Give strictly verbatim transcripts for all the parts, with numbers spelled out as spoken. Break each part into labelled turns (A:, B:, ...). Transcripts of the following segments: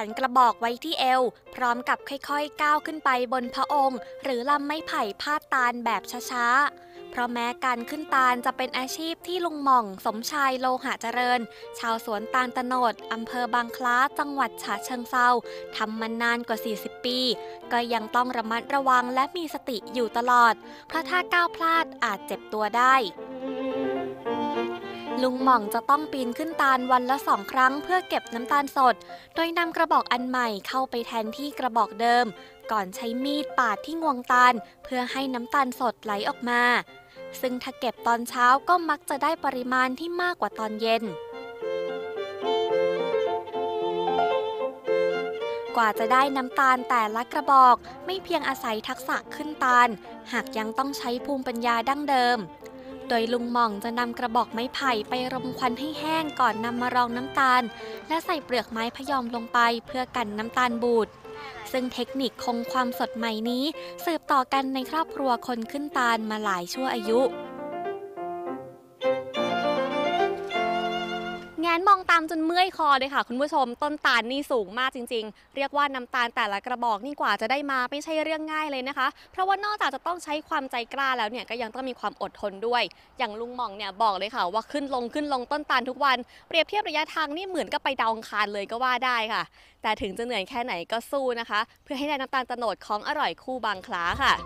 A: นกระบอกไว้ที่เอวพร้อมกับค่อยๆก้าวขึ้นไปบนพระองค์หรือลำไม้ไผ่พาดตาลแบบช้าๆเพราะแม้การขึ้นตาลจะเป็นอาชีพที่ลุงหม่องสมชายโลหะเจริญชาวสวนตาลโตนดอำเภอบางคล้าจังหวัดฉะเชิงเทราทำมานานกว่าสี่สิบปีก็ยังต้องระมัดระวังและมีสติอยู่ตลอดเพราะถ้าก้าวพลาดอาจเจ็บตัวได้ลุงหม่องจะต้องปีนขึ้นตาลวันละสองครั้งเพื่อเก็บน้ำตาลสดโดยนำกระบอกอันใหม่เข้าไปแทนที่กระบอกเดิมก่อนใช้มีดปาดที่งวงตาลเพื่อให้น้ำตาลสดไหลออกมาซึ่งถ้าเก็บตอนเช้าก็มักจะได้ปริมาณที่มากกว่าตอนเย็นกว่าจะได้น้ำตาลแต่ละกระบอกไม่เพียงอาศัยทักษะขึ้นตาลหากยังต้องใช้ภูมิปัญญาดั้งเดิมโดยลุงหม่องจะนำกระบอกไม้ไผ่ไปรมควันให้แห้งก่อนนำมารองน้ำตาลและใส่เปลือกไม้พยอมลงไปเพื่อกันน้ำตาลบูดซึ่งเทคนิคคงความสดใหม่นี้สืบต่อกันในครอบครัวคนขึ้นตาลมาหลายชั่วอายุแงนมองตามจนเมื่อยคอเลยค่ะคุณผู้ชมต้นตาลนี่สูงมากจริงๆเรียกว่าน้ำตาลแต่ละกระบอกนี่กว่าจะได้มาไม่ใช่เรื่องง่ายเลยนะคะเพราะว่านอกจากจะต้องใช้ความใจกล้าแล้วเนี่ยก็ยังต้องมีความอดทนด้วยอย่างลุงหม่องเนี่ยบอกเลยค่ะว่าขึ้นลงขึ้นลงต้นตาลทุกวันเปรียบเทียบระยะทางนี่เหมือนกับไปดาวอังคารเลยก็ว่าได้ค่ะแต่ถึงจะเหนื่อยแค่ไหนก็สู้นะคะเพื่อให้ได้น้ำตาลโตนดของอร่อยคู่บางคล้าค่ะ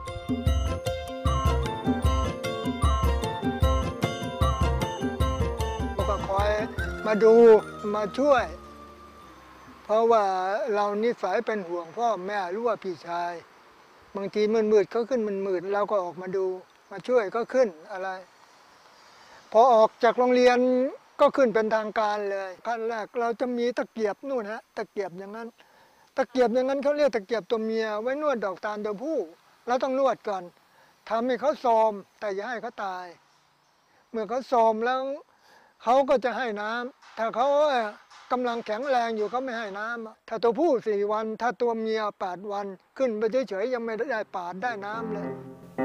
B: มาดูมาช่วยเพราะว่าเรานิสัยเป็นห่วงพ่อแม่หรือว่าพี่ชายบางทีมืดมืดเขาขึ้นมันมืดเราก็ออกมาดูมาช่วยก็ขึ้นอะไรพอออกจากโรงเรียนก็ขึ้นเป็นทางการเลยขั้นแรกเราจะมีตะเกียบนู่นฮะตะเกียบอย่างนั้นตะเกียบอย่างนั้นเขาเรียกตะเกียบตัวเมียไว้นวดดอกตาลตัวผู้เราต้องนวดก่อนทำให้เขาซอมแต่อย่าให้เขาตายเมื่อเขาซอมแล้วเขาก็จะให้น้ำถ้าเขากำลังแข็งแรงอยู่เขาไม่ให้น้ำถ้าตัวผู้สี่วันถ้าตัวเมียแปดวันขึ้นไปเฉยๆยังไม่ได้ปาดได้น้ำเลย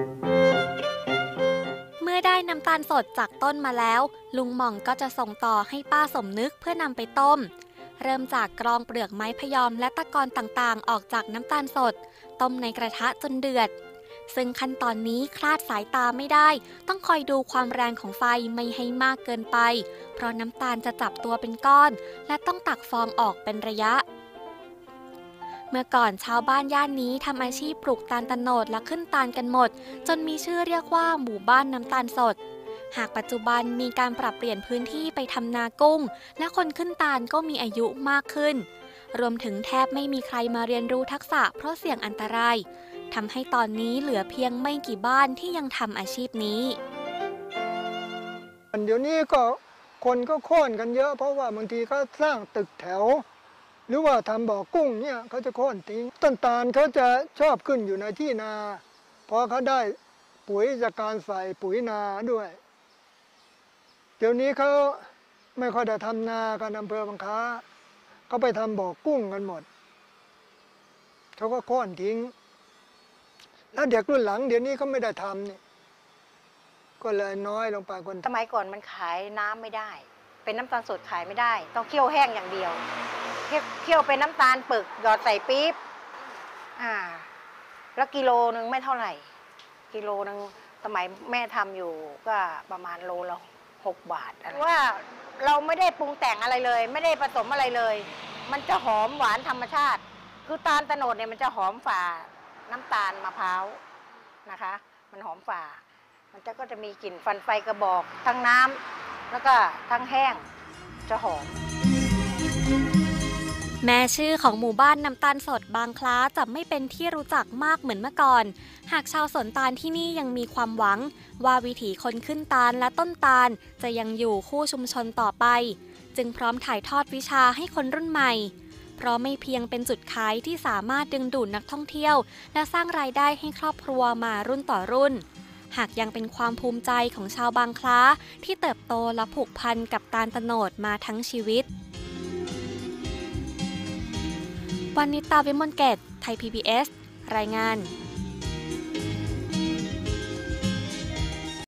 A: เมื่อได้น้ำตาลสดจากต้นมาแล้วลุงหม่องก็จะส่งต่อให้ป้าสมนึกเพื่อนำไปต้มเริ่มจากกรองเปลือกไม้พยอมและตะกอนต่างๆออกจากน้ำตาลสดต้มในกระทะจนเดือดซึ่งขั้นตอนนี้คลาดสายตาไม่ได้ต้องคอยดูความแรงของไฟไม่ให้มากเกินไปเพราะน้ำตาลจะจับตัวเป็นก้อนและต้องตักฟองออกเป็นระยะเมื่อก่อนชาวบ้านย่านนี้ทำอาชีพปลูกตาลโตนดและขึ้นตาลกันหมดจนมีชื่อเรียกว่าหมู่บ้านน้ำตาลสดหากปัจจุบันมีการปรับเปลี่ยนพื้นที่ไปทำนากุ้งและคนขึ้นตาลก็มีอายุมากขึ้นรวมถึงแทบไม่มีใครมาเรียนรู้ทักษะเพราะเสี่ยงอันตรายทำให้ตอนนี้เหลือเพียงไม่กี่บ้านที่ยังทำอาชีพนี้
B: เดี๋ยวนี้ก็คนก็โค่นกันเยอะเพราะว่าบางทีเขาสร้างตึกแถวหรือว่าทำบ่อกุ้งเนี่ยเขาจะโค่นทิ้งต้นตาลเขาจะชอบขึ้นอยู่ในที่นาเพราะเขาได้ปุ๋ยจากการใส่ปุ๋ยนาด้วยเดี๋ยวนี้เขาไม่ค่อยได้ทำนากันอำเภอบางคล้าเขาไปทำบ่อกุ้งกันหมดเขาก็โค่นทิ้งแล้วเด็กรุ่นหลังเดี๋ยวนี้เขาไม่ได้ทำนี่ก็เลยน้อยลงไปคน
C: สมัยก่อนมันขายน้ำไม่ได้เป็นน้ำตาลสดขายไม่ได้ต้องเคี่ยวแห้งอย่างเดียวเคี่ยวเป็นน้ำตาลปึกหยอดใส่ปี๊บอ่าแล้วกิโลนึงไม่เท่าไหร่กิโลนึงสมัยแม่ทำอยู่ก็ประมาณโลละหกบาทอะไรว่าเราไม่ได้ปรุงแต่งอะไรเลยไม่ได้ผสมอะไรเลยมันจะหอมหวานธรรมชาติคือตาลโตนดเนี่ยมันจะหอมฝ่าน้ำตาลมะพร้าวนะคะมันหอมฝ่ามันจะก็จะมีกลิ่นฟันไฟกระบอกทั้งน้ำแล้วก็ทั้งแห้งจะหอม
A: แม้ชื่อของหมู่บ้านน้ำตาลสดบางคล้าจะไม่เป็นที่รู้จักมากเหมือนเมื่อก่อนหากชาวสวนตาลที่นี่ยังมีความหวังว่าวิถีคนขึ้นตาลและต้นตาลจะยังอยู่คู่ชุมชนต่อไปจึงพร้อมถ่ายทอดวิชาให้คนรุ่นใหม่เพราะไม่เพียงเป็นจุดขายที่สามารถดึงดูดนักท่องเที่ยวและสร้างรายได้ให้ครอบครัวมารุ่นต่อรุ่นหากยังเป็นความภูมิใจของชาวบางคล้าที่เติบโตและผูกพันกับตาลโตนดมาทั้งชีวิตวรรณิตา วิมลเกต ไทย พี บี เอส รายงาน